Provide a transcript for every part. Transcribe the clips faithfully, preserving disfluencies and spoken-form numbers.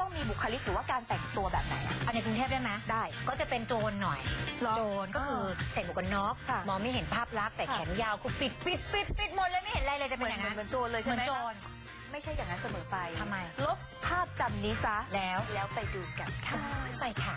ต้องมีบุคลิกหรือว่าการแต่งตัวแบบไหนอันในกรุงเทพได้ไหมได้ก็จะเป็นโจรหน่อยโจรก็คือใส่หมวกกันน็อกมองไม่เห็นภาพลักษณ์ใส่แขนยาวคือปิดปิดปิดปิดหมดเลยไม่เห็นอะไรเลยจะเป็นอย่างนั้นเหมือนโจรเลยใช่ไหมเหมือนโจรไม่ใช่อย่างนั้นเสมอไปทำไมลบภาพจำนี้ซะแล้วแล้วไปดูกันค่ะไปค่ะ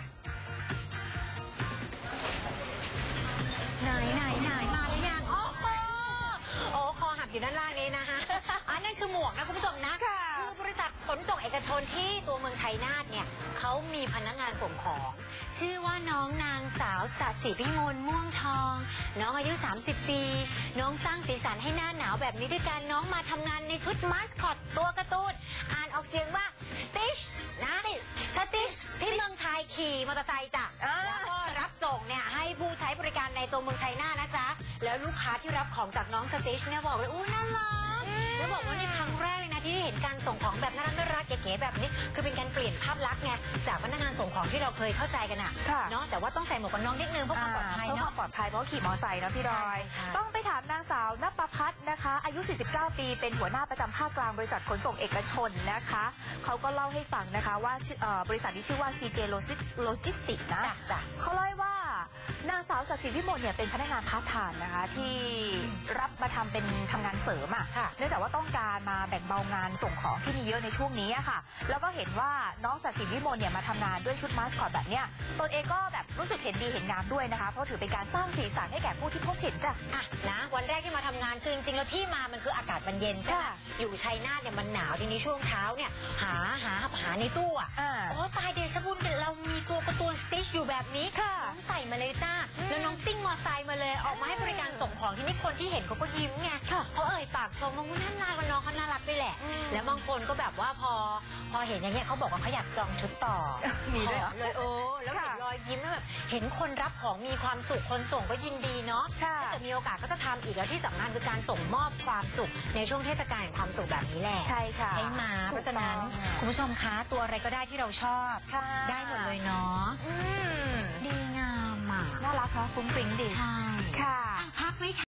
ไหนไหนไหนมาหรือยังโอ้โหโอ้คอหักอยู่ด้านล่างนี้นะฮะอันนั้นคือหมวกนะคุณผู้ชมนะคือบริษัทขนส่งเอกชนที่ตัวเมืองชัยนาทเนี่ยเขามีพนักงานส่งของชื่อว่าน้องนางสาวสศิพิมลม่วงทองน้องอายุสามสิบปีน้องสร้างสีสันให้หน้าหนาวแบบนี้ด้วยการน้องมาทำงานในชุดมาสคอตตัวการ์ตูนอ่านออกเสียงว่าสติชนะสติชที่เมืองไทยขี่มอเตอร์ไซค์จ้ะแล้วก็รับส่งเนี่ยให้ผู้ใช้บริการในตัวเมืองชัยนาทนะจ๊ะแล้วลูกค้าที่รับของจากน้องสติชเนี่ยบอกเลยอู้น่ารักแล้วบอกว่านี่ครั้งแรกเลยนะที่ได้เห็นการส่งของแบบน่ารักน่ารักเก๋ๆแบบนี้คือเป็นการเปลี่ยนภาพลักษณ์ไงจากพนักงานส่งของที่เราเคยเข้าใจกันอะเนาะแต่ว่าต้องใส่หมวกกันน็อกนิดนึงเพื่อความปลอดภัยเนาะเพื่อความปลอดภัยเพราะขี่มอเตอร์ไซค์นะพี่ดอยต้องไปถามนางสาวนภพัฒน์นะคะอายุสี่สิบเก้าปีเป็นหัวหน้าประจำภาคกลางบริษัทขนส่งเอกชนนะคะเขาก็เล่าให้ฟังนะคะว่าบริษัทที่ชื่อว่า ซี เจ Logistics นะเขาเล่าว่านางสาวศักดิ์ศรีวิมลเนี่ยเป็นพนักงานพาร์ทไทม์นะคะที่รับมาทำเป็นทำงานเสริมอ่ะเนื่องจากว่าต้องการมาแบ่งเบางานส่งของที่มีเยอะในช่วงนี้ค่ะแล้วก็เห็นว่าน้องศักดิ์ศรีวิมลเนี่ยมาทำงานด้วยชุดมาสคอตแบบเนี้ยตนเองก็แบบรู้สึกเห็นดีเห็นงามด้วยนะคะเพราะถือเป็นการสร้างสีสันให้แก่ผู้ที่พบเห็นจ้ะอ่ะนะวันแรกที่มาทำงานคือจริงๆแล้วที่มามันคืออากาศมันเย็นใช่ไหมอยู่ชัยนาทเนี่ยมันหนาวทีนี้ช่วงเช้าเนี่ยหาหาหาในตู้อ่ะโอ้ตายเดชบุญเรามีตัวการ์ตูนสติชอยู่แบบนี้น้องใส่มาเลยจ้าแล้วน้องซิ่งมอไซค์มาเลยออกมาให้บริการส่งของที่นี่คนที่เห็นเขาก็ยิ้มไงเขาเอ่ยปากชมว่าน่ารักว่าน้องเขาน่ารักด้วยแหละแล้วบางคนก็แบบว่าพอพอเห็นอย่างเงี้ยเขาบอกว่าเขาอยากจองชุดต่อมีด้วยเลยโอ้แล้วเห็นรอยยิ้มแบบเห็นคนรับของมีความสุขคนส่งก็ยินดีเนาะถ้าเกิดมีโอกาสก็จะทำอีกแล้วที่สำคัญคือการส่งมอบความสุขในช่วงเทศกาลแห่งความสุขแบบนี้แหละใช่ค่ะใช่มาเพราะฉะนั้นคุณผู้ชมคะตัวอะไรก็ได้ที่เราชอบได้หมดเลยเนาะดีงามอ่ะน่ารักเนาะฟุ้งฟิ้งดีใช่ค่ะพักไหมคะ